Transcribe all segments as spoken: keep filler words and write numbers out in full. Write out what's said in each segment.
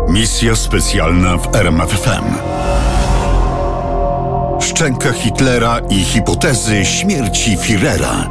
Misja specjalna w R M F F M. Szczęka Hitlera i hipotezy śmierci Führera.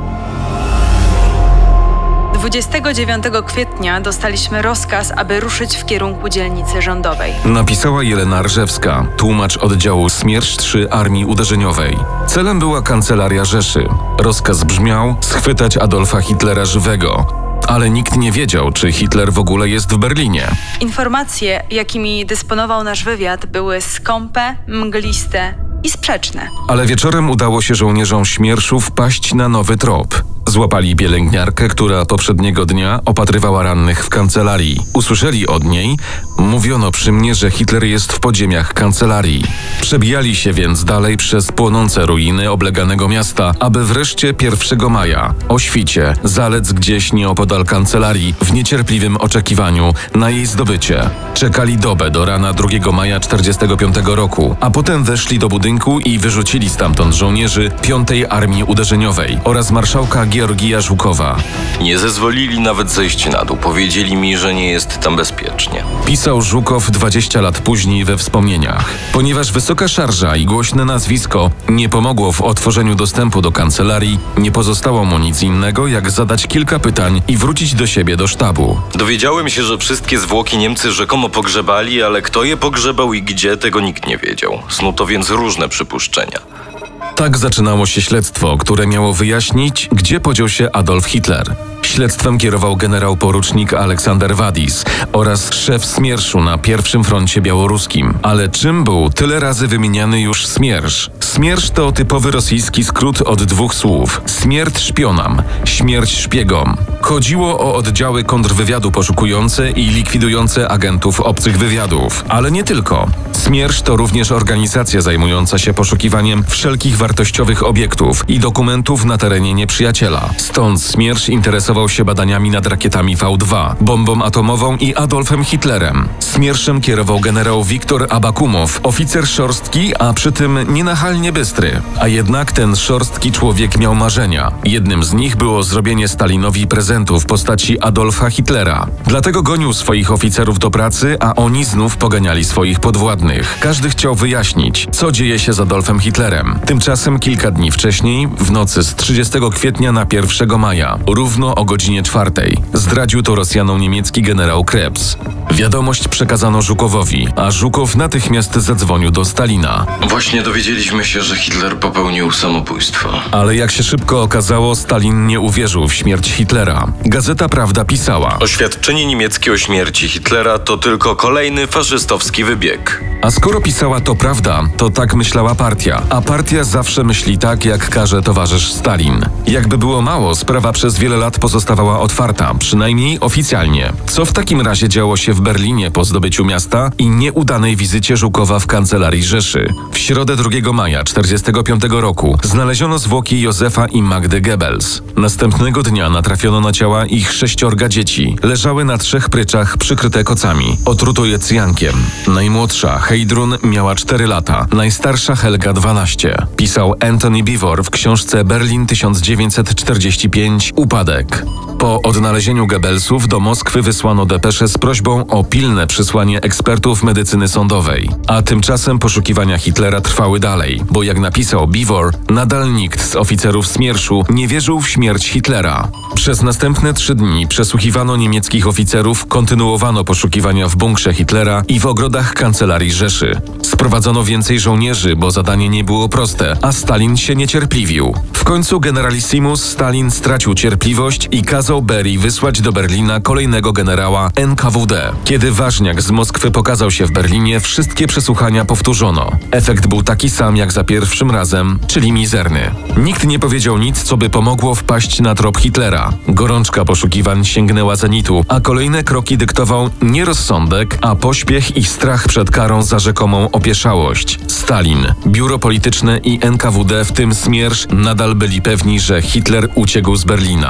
dwudziestego dziewiątego kwietnia dostaliśmy rozkaz, aby ruszyć w kierunku dzielnicy rządowej. Napisała Jelena Rzewska, tłumacz oddziału Smiersz trzy Armii Uderzeniowej. Celem była kancelaria Rzeszy. Rozkaz brzmiał: schwytać Adolfa Hitlera żywego. Ale nikt nie wiedział, czy Hitler w ogóle jest w Berlinie. Informacje, jakimi dysponował nasz wywiad, były skąpe, mgliste i sprzeczne. Ale wieczorem udało się żołnierzom Smierszu wpaść na nowy trop. Złapali pielęgniarkę, która poprzedniego dnia opatrywała rannych w kancelarii. Usłyszeli od niej: mówiono przy mnie, że Hitler jest w podziemiach kancelarii. Przebijali się więc dalej przez płonące ruiny obleganego miasta, aby wreszcie pierwszego maja, o świcie, zalec gdzieś nieopodal kancelarii, w niecierpliwym oczekiwaniu na jej zdobycie. Czekali dobę do rana drugiego maja czterdziestego piątego roku, a potem weszli do budynku i wyrzucili stamtąd żołnierzy piątej Armii Uderzeniowej oraz marszałka Georgija Żukowa. Nie zezwolili nawet zejść na dół. Powiedzieli mi, że nie jest tam bezpiecznie. Pisał Żukow dwadzieścia lat później we wspomnieniach. Ponieważ wysoka szarża i głośne nazwisko nie pomogło w otworzeniu dostępu do kancelarii, nie pozostało mu nic innego, jak zadać kilka pytań i wrócić do siebie do sztabu. Dowiedziałem się, że wszystkie zwłoki Niemcy rzekomo pogrzebali, ale kto je pogrzebał i gdzie, tego nikt nie wiedział. Snuto więc różne przypuszczenia. Tak zaczynało się śledztwo, które miało wyjaśnić, gdzie podział się Adolf Hitler. Śledztwem kierował generał porucznik Aleksander Wadis oraz szef Smierszu na pierwszym froncie białoruskim. Ale czym był tyle razy wymieniany już Smiersz? Smiersz to typowy rosyjski skrót od dwóch słów: śmierć szpionam, śmierć szpiegom. Chodziło o oddziały kontrwywiadu poszukujące i likwidujące agentów obcych wywiadów. Ale nie tylko. Smiersz to również organizacja zajmująca się poszukiwaniem wszelkich wartościowych obiektów i dokumentów na terenie nieprzyjaciela. Stąd Smiersz interesował się badaniami nad rakietami V dwa, bombą atomową i Adolfem Hitlerem. Smierszem kierował generał Wiktor Abakumow, oficer szorstki, a przy tym nienachalnie bystry. A jednak ten szorstki człowiek miał marzenia. Jednym z nich było zrobienie Stalinowi prezentu w postaci Adolfa Hitlera. Dlatego gonił swoich oficerów do pracy, a oni znów poganiali swoich podwładnych. Każdy chciał wyjaśnić, co dzieje się z Adolfem Hitlerem. Tymczasem kilka dni wcześniej, w nocy z trzydziestego kwietnia na pierwszego maja, równo o godzinie czwartej, zdradził to Rosjanom niemiecki generał Krebs. Wiadomość przekazano Żukowowi, a Żukow natychmiast zadzwonił do Stalina. Właśnie dowiedzieliśmy się, że Hitler popełnił samobójstwo. Ale jak się szybko okazało, Stalin nie uwierzył w śmierć Hitlera. Gazeta Prawda pisała: oświadczenie niemieckie o śmierci Hitlera to tylko kolejny faszystowski wybieg. A skoro pisała to prawda, to tak myślała partia. A partia zawsze myśli tak, jak każe towarzysz Stalin. Jakby było mało, sprawa przez wiele lat pozostawała otwarta, przynajmniej oficjalnie. Co w takim razie działo się w Berlinie po zdobyciu miasta i nieudanej wizycie Żukowa w kancelarii Rzeszy? W środę drugiego maja czterdziestego piątego roku znaleziono zwłoki Józefa i Magdy Goebbels. Następnego dnia natrafiono na ciała ich sześciorga dzieci. Leżały na trzech pryczach przykryte kocami. Otruto je cyjankiem. Najmłodsza, Heidrun, miała cztery lata, najstarsza Helga dwanaście. Pisał Anthony Beevor w książce Berlin tysiąc dziewięćset czterdzieści pięć Upadek. Po odnalezieniu Goebbelsów do Moskwy wysłano depeszę z prośbą o pilne przysłanie ekspertów medycyny sądowej. A tymczasem poszukiwania Hitlera trwały dalej, bo jak napisał Beevor, nadal nikt z oficerów Smierszu nie wierzył w śmierć Hitlera. Przez następne trzy dni przesłuchiwano niemieckich oficerów, kontynuowano poszukiwania w bunkrze Hitlera i w ogrodach kancelarii Rzeszy. Sprowadzono więcej żołnierzy, bo zadanie nie było proste, a Stalin się niecierpliwił. W końcu generalissimus Stalin stracił cierpliwość i kazał Berii wysłać do Berlina kolejnego generała N K W D. Kiedy ważniak z Moskwy pokazał się w Berlinie, wszystkie przesłuchania powtórzono. Efekt był taki sam jak za pierwszym razem, czyli mizerny. Nikt nie powiedział nic, co by pomogło wpaść na trop Hitlera. Gorączka poszukiwań sięgnęła zenitu, a kolejne kroki dyktował nie rozsądek, a pośpiech i strach przed karą za rzekomą opieszałość. Stalin, biuro polityczne i N K W D, w tym Smiersz, nadal byli pewni, że Hitler uciekł z Berlina. Tym razem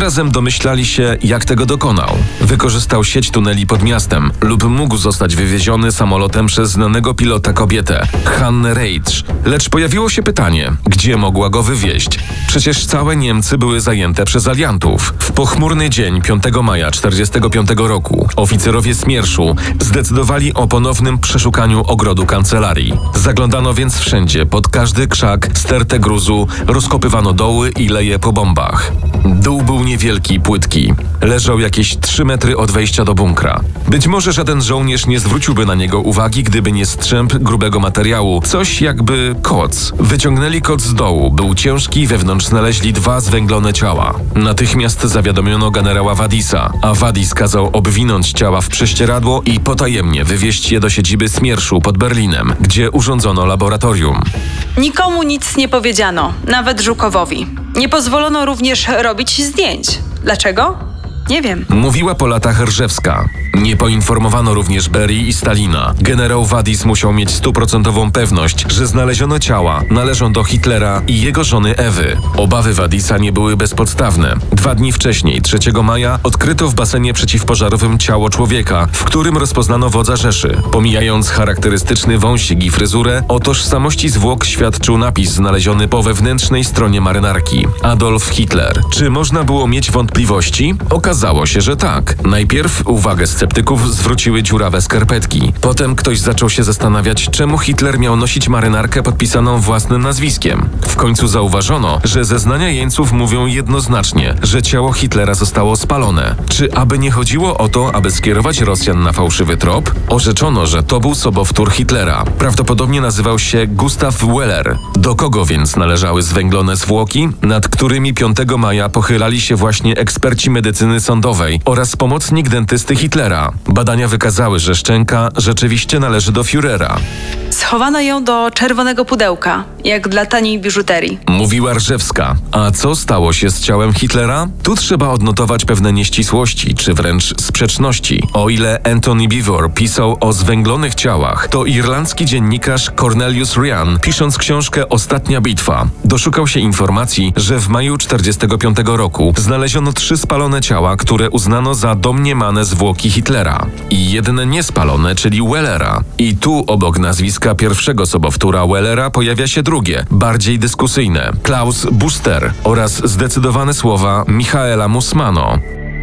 razem domyślali się, jak tego dokonał. Wykorzystał sieć tuneli pod miastem lub mógł zostać wywieziony samolotem przez znanego pilota kobietę, Hannę Reitsch. Lecz pojawiło się pytanie, gdzie mogła go wywieźć? Przecież całe Niemcy były zajęte przez aliantów. W pochmurny dzień piątego maja czterdziestego piątego roku oficerowie Smierszu zdecydowali o ponownym przeszukaniu ogrodu kancelarii. Zaglądano więc wszędzie, pod każdy krzak, stertę gruzu, rozkopywano doły i leje po bombach. Dół był niewielki, płytki. Leżał jakieś trzy metry od wejścia do bunkra. Być może żaden żołnierz nie zwróciłby na niego uwagi, gdyby nie strzęp grubego materiału, coś jakby koc. Wyciągnęli koc z dołu, był ciężki, wewnątrz znaleźli dwa zwęglone ciała. Natychmiast zawiadomiono generała Wadisa, a Wadis kazał obwinąć ciała w prześcieradło i potajemnie wywieźć je do siedziby Smierszu pod Berlinem, gdzie urządzono laboratorium. Nikomu nic nie powiedziano, nawet Żukowowi. Nie pozwolono również robić zdjęć. Dlaczego? Nie wiem. Mówiła po latach Rżewska. Nie poinformowano również Berii i Stalina. Generał Wadis musiał mieć stuprocentową pewność, że znaleziono ciała należą do Hitlera i jego żony Ewy. Obawy Wadisa nie były bezpodstawne. Dwa dni wcześniej, trzeciego maja, odkryto w basenie przeciwpożarowym ciało człowieka, w którym rozpoznano wodza Rzeszy. Pomijając charakterystyczny wąsik i fryzurę, o tożsamości zwłok świadczył napis znaleziony po wewnętrznej stronie marynarki. Adolf Hitler. Czy można było mieć wątpliwości? Okazało się, że tak. Najpierw uwagę sceptyków zwróciły dziurawe skarpetki. Potem ktoś zaczął się zastanawiać, czemu Hitler miał nosić marynarkę podpisaną własnym nazwiskiem. W końcu zauważono, że zeznania jeńców mówią jednoznacznie, że ciało Hitlera zostało spalone. Czy aby nie chodziło o to, aby skierować Rosjan na fałszywy trop? Orzeczono, że to był sobowtór Hitlera. Prawdopodobnie nazywał się Gustav Weller. Do kogo więc należały zwęglone zwłoki, nad którymi piątego maja pochylali się właśnie eksperci medycyny sądowej oraz pomocnik dentysty Hitlera? Badania wykazały, że szczęka rzeczywiście należy do Führera. Schowano ją do czerwonego pudełka, jak dla taniej biżuterii. Mówiła Rżewska. A co stało się z ciałem Hitlera? Tu trzeba odnotować pewne nieścisłości, czy wręcz sprzeczności. O ile Anthony Beevor pisał o zwęglonych ciałach, to irlandzki dziennikarz Cornelius Ryan, pisząc książkę Ostatnia bitwa, doszukał się informacji, że w maju czterdziestego piątego roku znaleziono trzy spalone ciała, które uznano za domniemane zwłoki Hitlera. I jedne niespalone, czyli Wellera. I tu obok nazwiska pierwszego sobowtóra Wellera pojawia się drugie, bardziej dyskusyjne, Klaus Buster oraz zdecydowane słowa Michaela Mussmano.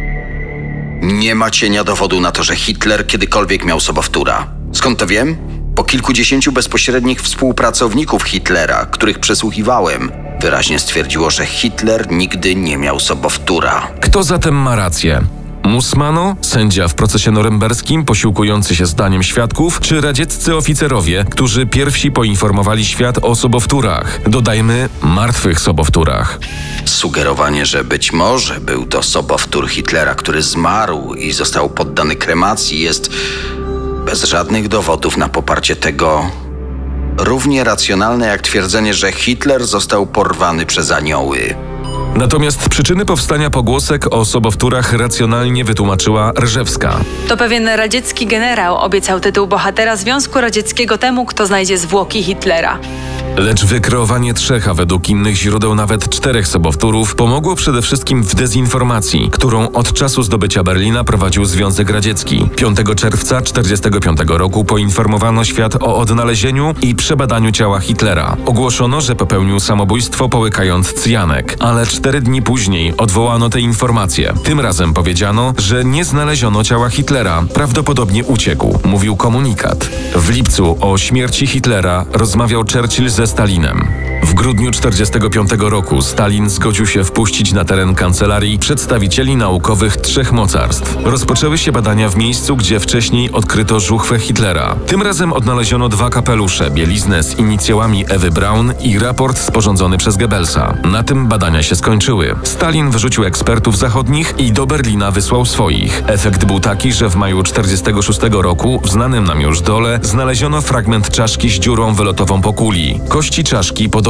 Nie ma cienia dowodu na to, że Hitler kiedykolwiek miał sobowtóra. Skąd to wiem? Po kilkudziesięciu bezpośrednich współpracowników Hitlera, których przesłuchiwałem, wyraźnie stwierdziło, że Hitler nigdy nie miał sobowtóra. Kto zatem ma rację? Mussmano, sędzia w procesie norymberskim posiłkujący się zdaniem świadków, czy radzieccy oficerowie, którzy pierwsi poinformowali świat o sobowtórach, dodajmy martwych sobowtórach. Sugerowanie, że być może był to sobowtór Hitlera, który zmarł i został poddany kremacji, jest bez żadnych dowodów na poparcie tego równie racjonalne jak twierdzenie, że Hitler został porwany przez anioły. Natomiast przyczyny powstania pogłosek o sobowtórach racjonalnie wytłumaczyła Rżewska. To pewien radziecki generał obiecał tytuł bohatera Związku Radzieckiego temu, kto znajdzie zwłoki Hitlera. Lecz wykreowanie trzech, a według innych źródeł nawet czterech sobowtórów pomogło przede wszystkim w dezinformacji, którą od czasu zdobycia Berlina prowadził Związek Radziecki. piątego czerwca czterdziestego piątego roku poinformowano świat o odnalezieniu i przebadaniu ciała Hitlera. Ogłoszono, że popełnił samobójstwo połykając cyjanek, ale cztery dni później odwołano te informacje. Tym razem powiedziano, że nie znaleziono ciała Hitlera, prawdopodobnie uciekł, mówił komunikat. W lipcu o śmierci Hitlera rozmawiał Churchill ze Stalinem. W grudniu czterdziestego piątego roku Stalin zgodził się wpuścić na teren kancelarii przedstawicieli naukowych trzech mocarstw. Rozpoczęły się badania w miejscu, gdzie wcześniej odkryto żuchwę Hitlera. Tym razem odnaleziono dwa kapelusze, bieliznę z inicjałami Ewy Braun i raport sporządzony przez Goebbelsa. Na tym badania się skończyły. Stalin wyrzucił ekspertów zachodnich i do Berlina wysłał swoich. Efekt był taki, że w maju czterdziestego szóstego roku w znanym nam już dole znaleziono fragment czaszki z dziurą wylotową po kuli. Kości czaszki, podobnie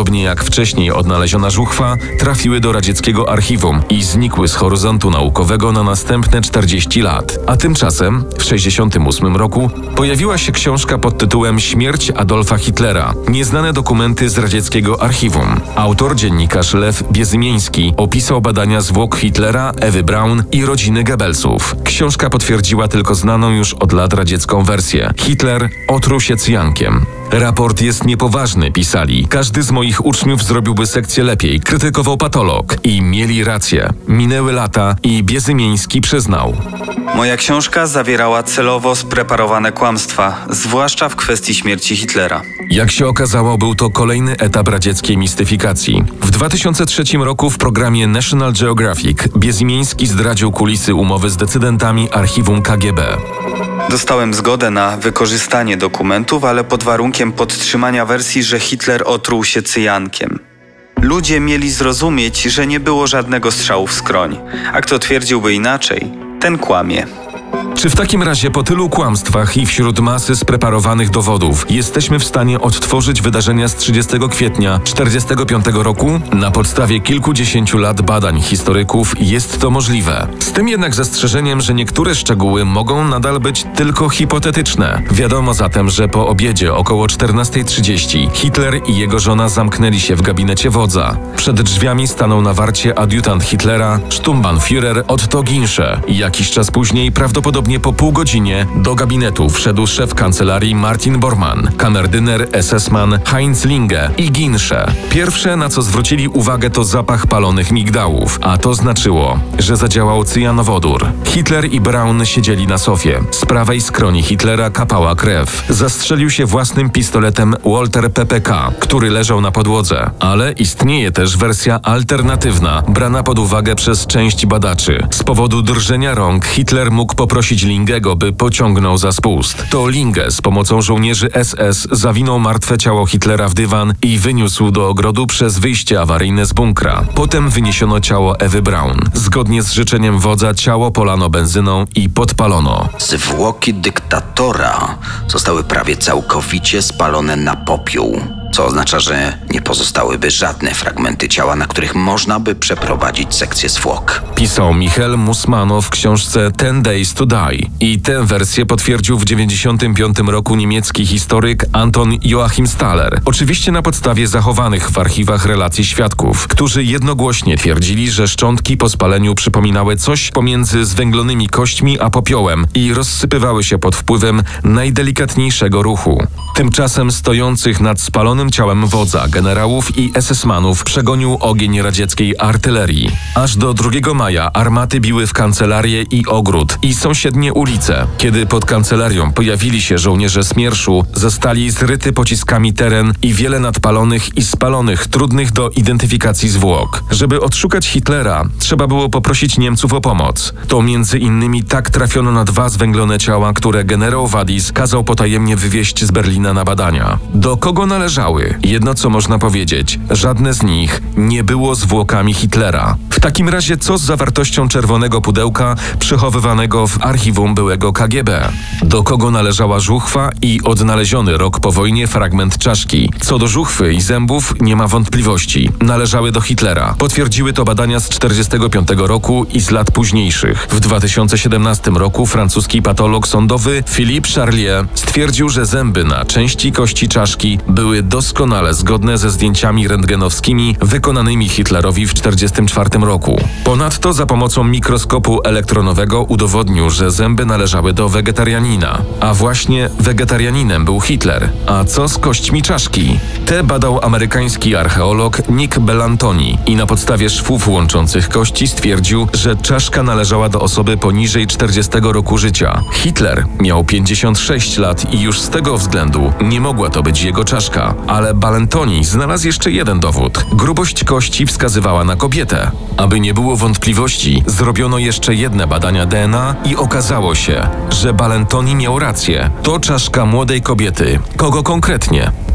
podobnie jak wcześniej odnaleziona żuchwa, trafiły do radzieckiego archiwum i znikły z horyzontu naukowego na następne czterdzieści lat. A tymczasem, w sześćdziesiątym ósmym roku, pojawiła się książka pod tytułem Śmierć Adolfa Hitlera. Nieznane dokumenty z radzieckiego archiwum. Autor, dziennikarz Lew Biezymiński, opisał badania zwłok Hitlera, Ewy Braun i rodziny Goebbelsów. Książka potwierdziła tylko znaną już od lat radziecką wersję. Hitler otruł się cyjankiem. Raport jest niepoważny, pisali. Każdy z moich uczniów zrobiłby sekcję lepiej, krytykował patolog. I mieli rację. Minęły lata i Biezymiński przyznał. Moja książka zawierała celowo spreparowane kłamstwa, zwłaszcza w kwestii śmierci Hitlera. Jak się okazało, był to kolejny etap radzieckiej mistyfikacji. W dwa tysiące trzecim roku w programie National Geographic Biezymiński zdradził kulisy umowy z decydentami archiwum K G B. Dostałem zgodę na wykorzystanie dokumentów, ale pod warunkiem podtrzymania wersji, że Hitler otruł się cyjankiem. Ludzie mieli zrozumieć, że nie było żadnego strzału w skroń, a kto twierdziłby inaczej, ten kłamie. Czy w takim razie po tylu kłamstwach i wśród masy spreparowanych dowodów jesteśmy w stanie odtworzyć wydarzenia z trzydziestego kwietnia czterdziestego piątego roku? Na podstawie kilkudziesięciu lat badań historyków jest to możliwe. Z tym jednak zastrzeżeniem, że niektóre szczegóły mogą nadal być tylko hipotetyczne. Wiadomo zatem, że po obiedzie około czternastej trzydzieści Hitler i jego żona zamknęli się w gabinecie wodza. Przed drzwiami stanął na warcie adiutant Hitlera, Sturmbannführer Otto Ginsche. Jakiś czas później, prawdopodobnie po pół godzinie, do gabinetu wszedł szef kancelarii Martin Bormann, kamerdyner S S-man Heinz Linge i Ginsche. Pierwsze, na co zwrócili uwagę, to zapach palonych migdałów, a to znaczyło, że zadziałał cyjanowodór. Hitler i Braun siedzieli na sofie. Z prawej skroni Hitlera kapała krew. Zastrzelił się własnym pistoletem Walter P P K, który leżał na podłodze. Ale istnieje też wersja alternatywna, brana pod uwagę przez część badaczy. Z powodu drżenia rąk Hitler mógł poprosić Lingego, by pociągnął za spust. To Linge z pomocą żołnierzy S S zawinął martwe ciało Hitlera w dywan i wyniósł do ogrodu przez wyjście awaryjne z bunkra. Potem wyniesiono ciało Ewy Braun. Zgodnie z życzeniem wodza ciało polano benzyną i podpalono. Zwłoki dyktatora zostały prawie całkowicie spalone na popiół, co oznacza, że nie pozostałyby żadne fragmenty ciała, na których można by przeprowadzić sekcję zwłok. Pisał Michael Musmanow w książce Ten Days to Die. I tę wersję potwierdził w dziewięćdziesiątym piątym roku niemiecki historyk Anton Joachim Staller. Oczywiście na podstawie zachowanych w archiwach relacji świadków, którzy jednogłośnie twierdzili, że szczątki po spaleniu przypominały coś pomiędzy zwęglonymi kośćmi a popiołem i rozsypywały się pod wpływem najdelikatniejszego ruchu. Tymczasem stojących nad spalonym ciałem wodza, generałów i S S-manów przegonił ogień radzieckiej artylerii. Aż do drugiego maja armaty biły w kancelarię i ogród i sąsiednie ulice. Kiedy pod kancelarią pojawili się żołnierze Smierszu, zastali zryty pociskami teren i wiele nadpalonych i spalonych, trudnych do identyfikacji zwłok. Żeby odszukać Hitlera, trzeba było poprosić Niemców o pomoc. To między innymi tak trafiono na dwa zwęglone ciała, które generał Wadis kazał potajemnie wywieźć z Berlina na badania. Do kogo należały? Jedno co można powiedzieć, żadne z nich nie było zwłokami Hitlera. W takim razie co z zawartością czerwonego pudełka przechowywanego w archiwum byłego K G B? Do kogo należała żuchwa i odnaleziony rok po wojnie fragment czaszki? Co do żuchwy i zębów nie ma wątpliwości. Należały do Hitlera. Potwierdziły to badania z czterdziestego piątego roku i z lat późniejszych. W dwa tysiące siedemnastym roku francuski patolog sądowy Philippe Charlier stwierdził, że zęby na części kości czaszki były doskonale zgodne ze zdjęciami rentgenowskimi wykonanymi Hitlerowi w czterdziestym czwartym roku. Ponadto za pomocą mikroskopu elektronowego udowodnił, że zęby należały do wegetarianina. A właśnie wegetarianinem był Hitler. A co z kośćmi czaszki? Te badał amerykański archeolog Nick Bellantoni i na podstawie szwów łączących kości stwierdził, że czaszka należała do osoby poniżej czterdziestego roku życia. Hitler miał pięćdziesiąt sześć lat i już z tego względu nie mogła to być jego czaszka. Ale Bellantoni znalazł jeszcze jeden dowód. Grubość kości wskazywała na kobietę. Aby nie było wątpliwości, zrobiono jeszcze jedne badania D N A i okazało się, że Bellantoni miał rację. To czaszka młodej kobiety. Kogo konkretnie?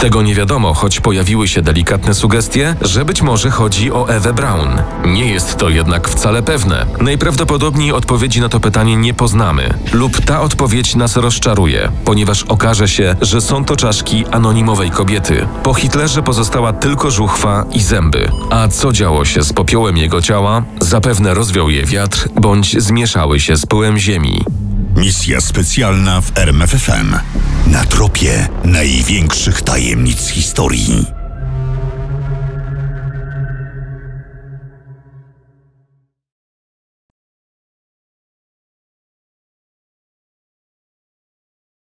Tego nie wiadomo, choć pojawiły się delikatne sugestie, że być może chodzi o Ewę Braun. Nie jest to jednak wcale pewne. Najprawdopodobniej odpowiedzi na to pytanie nie poznamy. Lub ta odpowiedź nas rozczaruje, ponieważ okaże się, że są to czaszki anonimowej kobiety. Po Hitlerze pozostała tylko żuchwa i zęby. A co działo się z popiołem jego ciała? Zapewne rozwiał je wiatr, bądź zmieszały się z pyłem ziemi. Misja specjalna w R M F F M. Na tropie największych tajemnic historii.